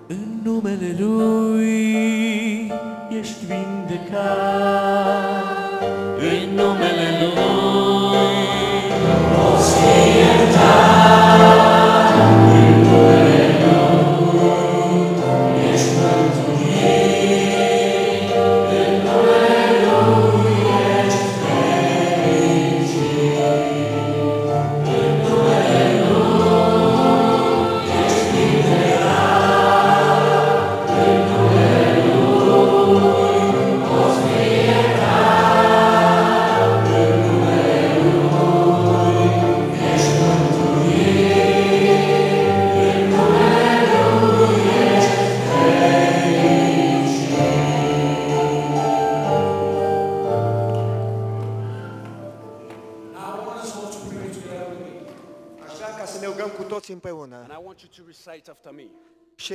În numele Lui ești vindecat. În numele Lui poți fi iertat. În numele Lui ești mântuit. În numele Lui ești fericit. În numele Lui ești vindecat. În numele Lui poți fi iertat. În numele Lui ești mântuit. În numele Lui ești fericit. Now I want us all to pray together with me. Aș vrea ca să ne rugăm cu toți împreună And I want you to recite after me. și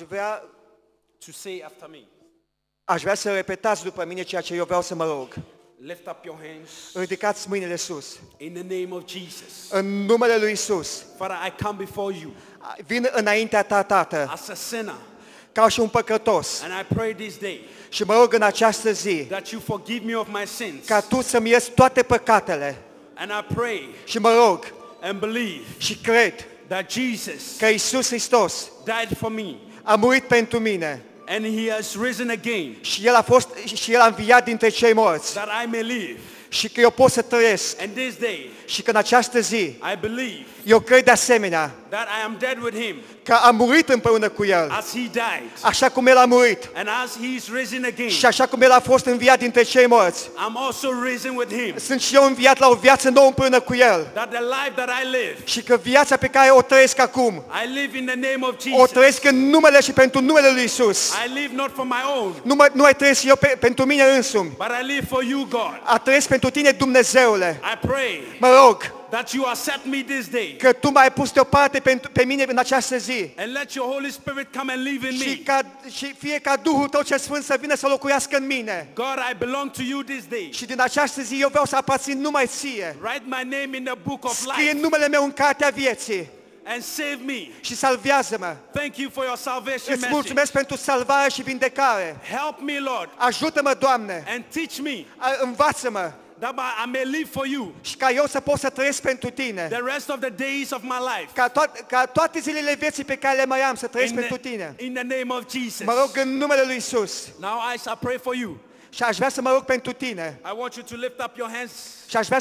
To say after me. aș vrea să repetați după mine ceea ce eu vreau să mă rog. Lift up your hands Ridicați mâinile sus. in the name of Jesus. În numele lui Isus, Father, I come before you vin înaintea ta, Tată, as a sinner. ca și un păcătos. And I pray this day Și mă rog în această zi that you forgive me of my sins. ca tu să-mi ierți toate păcatele. And I pray Și mă rog and believe și cred that Jesus că Isus Hristos died for me a murit pentru mine and He has risen again și El a înviat dintre cei morți that I may live. și că eu pot să trăiesc And this day și că în această zi I believe eu cred de asemenea that I am dead with Him că am murit împreună cu El, as He died așa cum El a murit and as He is risen again. și așa cum El a fost înviat dintre cei morți. I'm also risen with Him. Sunt și eu înviat la o viață nouă împreună cu El That the life that I live, și că viața pe care o trăiesc acum, I live in the name of o Jesus. trăiesc în numele și pentru numele lui Isus. I live not for my own, Nu mai trăiesc eu pentru mine însumi, but I live for you, God. a trăiesc pentru tine, Dumnezeule. I pray Mă rog that you accept me this day că tu m-ai pus deoparte pe mine în această zi and let your Holy Spirit come and live in me. și fie ca Duhul tău cel Sfânt să vină să locuiască în mine. God, I belong to you this day. Și din această zi eu vreau să aparțin numai ție. Write my name in the book of Scrie life numele meu în cartea vieții and save me. și salvează-mă. Thank you for your salvation Îți message. mulțumesc pentru salvare și vindecare. Help me, Lord, Ajută-mă, Doamne, and teach me învață-mă that I may live for you și ca eu să pot să trăiesc pentru tine. the rest of the days of my life. Ca toate zilele vieții pe care le mai am să trăiesc pentru tine. In the name of Jesus. Mă rog în numele lui Isus Now I shall pray for you. și aș vrea să mă rog pentru tine. I want you to lift up your hands Și aș vrea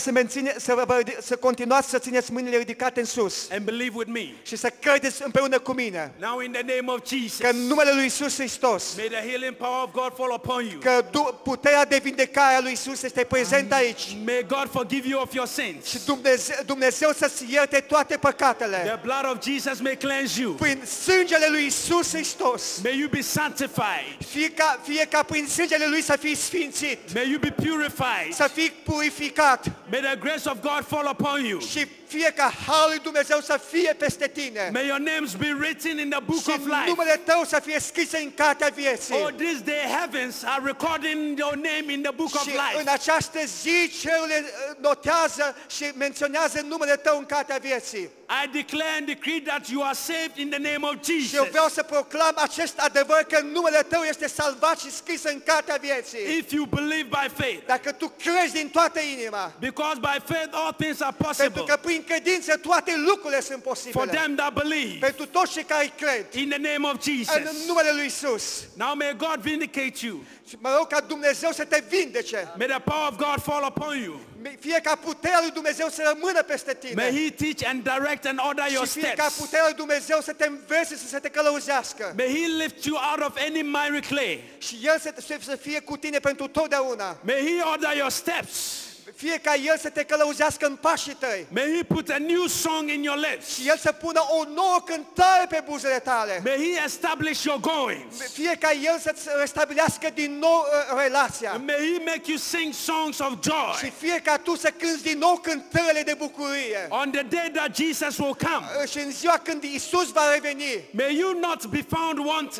să continuați să țineți mâinile ridicate în sus and believe with me. și să credeți împreună cu mine Now in the name of Jesus, că în numele lui Isus Hristos, may the healing power of God fall upon you. că puterea de vindecare a lui Isus este prezentă aici. May God forgive you of your sins. Și Dumnezeu să-ți ierte toate păcatele. The blood of Jesus may cleanse you. Prin sângele lui Isus Hristos, May you be sanctified. fie ca prin sângele lui să fii sfințit, May you be purified. să fii purificat May the grace of God fall upon you. și fie ca harul lui Dumnezeu să fie peste tine. May your names be written in the book Și of life. numele tău să fie scris în cartea vieții. Oh, this day heavens are recording your name in the book of Și life. în această zi cerurile notează și menționează numele tău în cartea vieții. I declare and decree that you are saved in the name of Și eu Jesus. vreau să proclam acest adevăr că numele tău este salvat și scris în cartea vieții. If you believe by faith, Dacă tu crezi din toată inima, because by faith all things are pentru possible că prin credință toate lucrurile sunt for posibile. them that believe. Pentru toți cei care cred In the name of în Jesus. numele lui Isus. Now may God vindicate you. Și mă rog ca Dumnezeu să te vindece. May the power of God fall upon you. Fie ca puterea lui Dumnezeu să rămână peste May tine. He teach and direct and order your Și fie ca steps. puterea lui Dumnezeu să te învețe, să te călăuzească. May He lift you out of any miry clay. Și El să fie cu tine pentru totdeauna. May He order your steps. Fie ca El să te călăuzească în pașii tăi. May He put a new song in your lips. Și El să pună o nouă cântare pe buzele tale. May He establish your goings. Fie ca El să-ți restabilească din nou relația. And may He make you sing songs of Și joy. fie ca tu să cânti din nou cântările de bucurie. On the day that Jesus will come, Și în ziua când Isus va reveni, may you not be found wanting.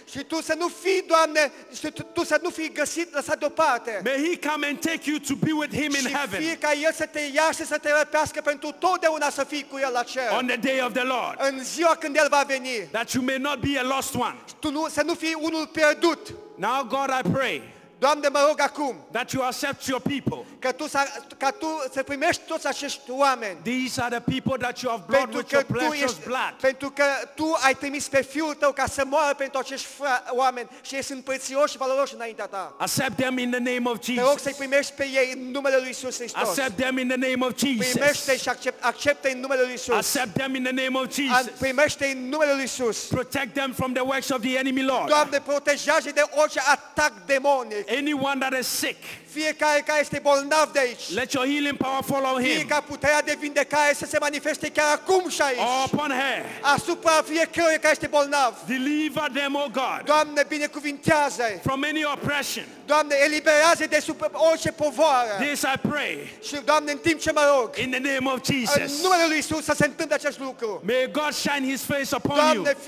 Și tu să nu fii, Doamne, și tu să nu fii găsit, lăsat deoparte. May He come and take you to be with Him in Și fie heaven ca El să te ia și să te răpească pentru totdeauna să fii cu El la cer. on the day of the Lord. În ziua când El va veni. That you may not be a lost one. Să nu fii unul pierdut. Now, God, I pray Doamne, mă rog acum that you accept your people. ca tu să primești toți acești oameni. These are the people that you have brought with your precious blood. Pentru că tu ai trimis pe Fiul tău ca să moară pentru acești oameni și ei sunt prețioși și valoroși înaintea ta. Accept them in the name of Te rog să-i Jesus. primești pe ei în numele lui Iisus Hristos. Accept them in the name of Primește-i Jesus. și acceptă în numele lui Iisus. Accept them in the name of Jesus. Primește-i în numele lui Iisus. Protect them from the works of the enemy, Lord. Doamne, protejează de orice atac demonic. Anyone that is sick, Fiecare care este bolnav de aici. let your healing power follow Fie him. ca puterea de vindecare să se manifeste chiar acum și aici. Or upon her. Asupra fiecăruia care este bolnav. Deliver them, O God, Doamne, binecuvintează-i. from any oppression. Doamne, eliberează de sub orice povoară. This I pray Și, Doamne, în timp ce mă rog, in the name of în Jesus. numele lui Iisus să se întâmple acest lucru. May God shine His face upon you. Doamne,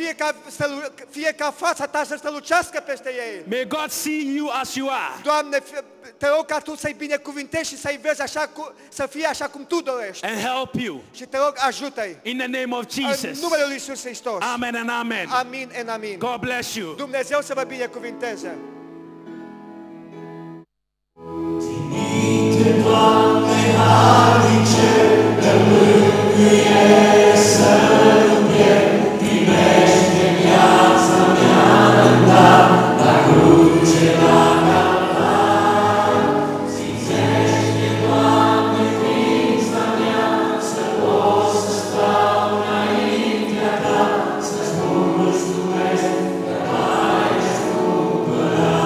fie ca fața ta să strălucească peste ei. May God see you as you are. Doamne, te rog ca tu să-i binecuvintești și să-i vezi să fie așa cum tu dorești. And help you Și te rog, ajută-i. in the name of În Jesus. numele lui Iisus Hristos. Amen and amen. Amin and amin. God bless you. Dumnezeu să vă binecuvinteze. Să-ți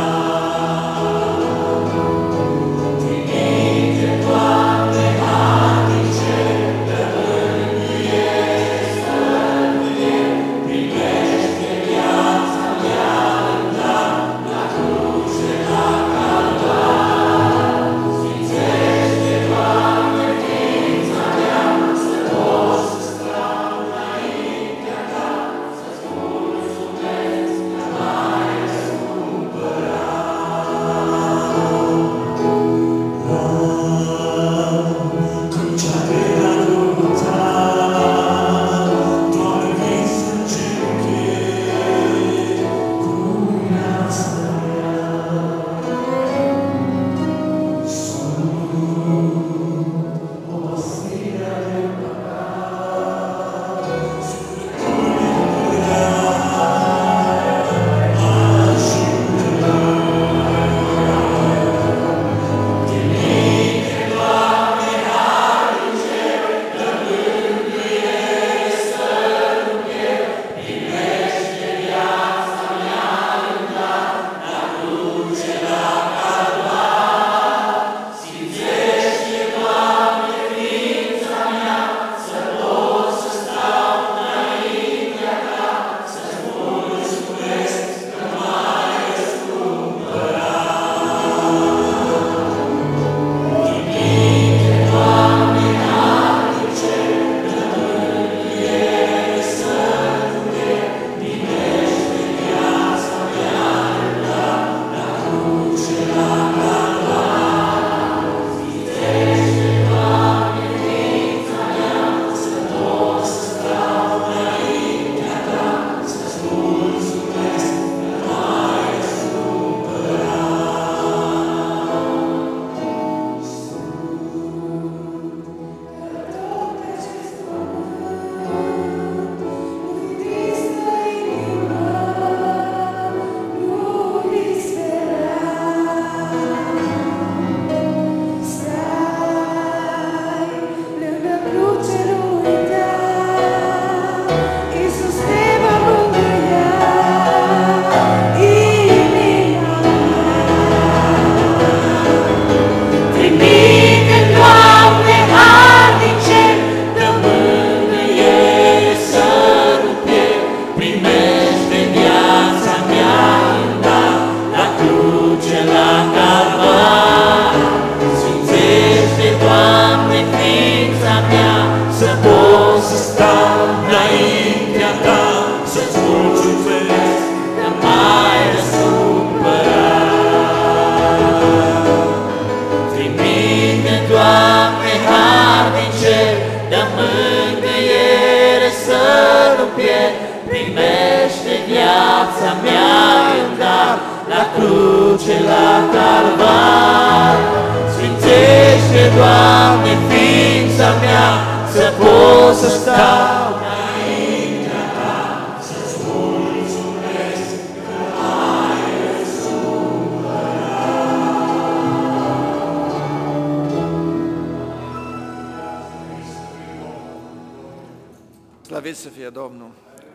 la cruce, la calvar. Sfințește, Doamne, ființa mea, să pot să stau înaintea Ta, să-ți mulțumesc că ai răscumpărat. Slăvit să fie Domnul!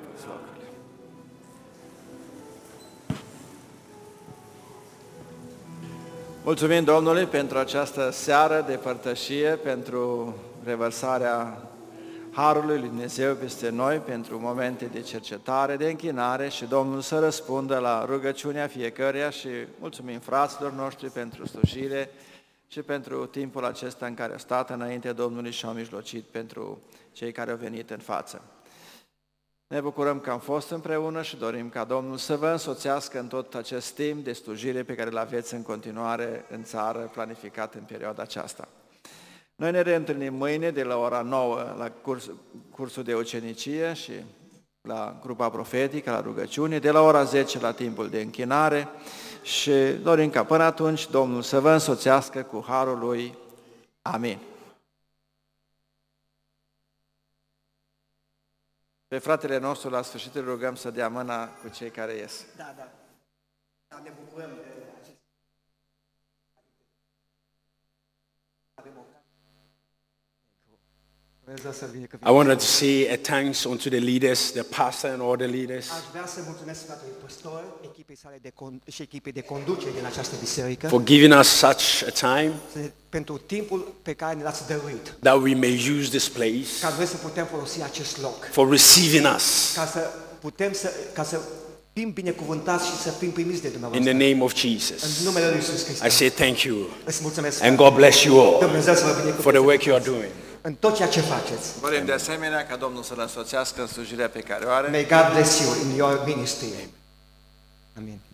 Mulțumim Domnului pentru această seară de părtășie, pentru revărsarea Harului lui Dumnezeu peste noi, pentru momente de cercetare, de închinare și Domnul să răspundă la rugăciunea fiecăruia și mulțumim fraților noștri pentru slujire și pentru timpul acesta în care au stat înainte Domnului și au mijlocit pentru cei care au venit în față. Ne bucurăm că am fost împreună și dorim ca Domnul să vă însoțească în tot acest timp de slujire pe care îl aveți în continuare în țară, planificat în perioada aceasta. Noi ne reîntâlnim mâine de la ora 9 la cursul de ucenicie și la grupa profetică, la rugăciune, de la ora 10 la timpul de închinare și dorim ca până atunci Domnul să vă însoțească cu harul Lui. Amin. Pe fratele nostru la sfârșit îl rugăm să dea mâna cu cei care ies. Da. Ne bucurăm de acest... I wanted to say a thanks unto the leaders, the pastor and all the leaders, Aș vrea să mulțumesc fratelui păstor, echipei sale și echipei de conducere din această biserică, for giving us such a time pentru timpul pe care ne l-ați dăruit, that we may use this place ca noi să putem folosi acest loc, for receiving us ca să fim binecuvântați și să fim primiți de in dumneavoastră. the name of În Jesus. numele lui Iisus I Hristos. say thank you Îți mulțumesc. and God bless you all Dumnezeu să vă for the binecuvânteze work you are doing. în tot ceea ce faceți. Dorim de asemenea ca Domnul să-L însoțească în slujirea pe care o are. May God bless you in your ministry. Amin.